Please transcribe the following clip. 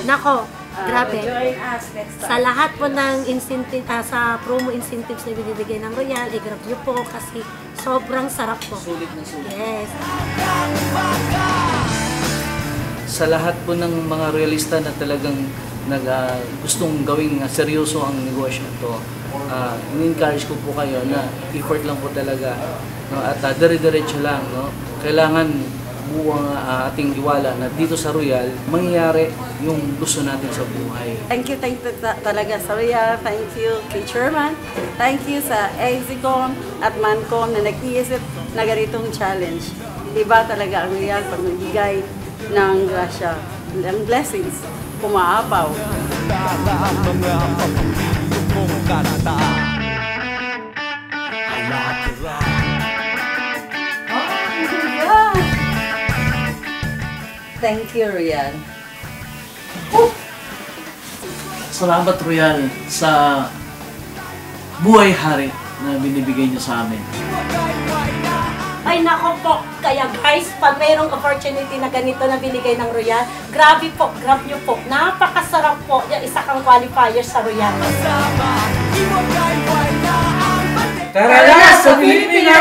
Nako, grabe. Join us next time. Sa lahat po ng incentive, sa promo incentives na binibigay ng Royal, i-grab nyo po kasi sobrang sarap po. Sulit na sulit. Yes. Sa lahat po ng mga realista na talagang gustong gawing seryoso ang negosyo ito, in-encourage ko po kayo na effort lang po talaga, no? At dire-diretso lang. No? Kailangan buo ang ating iwala na dito sa Royal, mangyayari yung gusto natin sa buhay. Thank you talaga sa Royal. Thank you kay Chairman. Thank you sa Exicom at Mancom na nag-iisip na ganitong challenge. Diba talaga ang Royal pag nagbigay ng grasya, ng blessings, pumaapaw. Thank you, Royal. Salamat, Royal, sa buhay hari na binibigay niyo sa amin. Ay nako po, kaya guys, pag mayroong opportunity na ganito na binigay ng Royal, grabe po, grab nyo po. Napakasarap po, yung isa kang qualifier sa Royal. Tara na sa Pilipinas!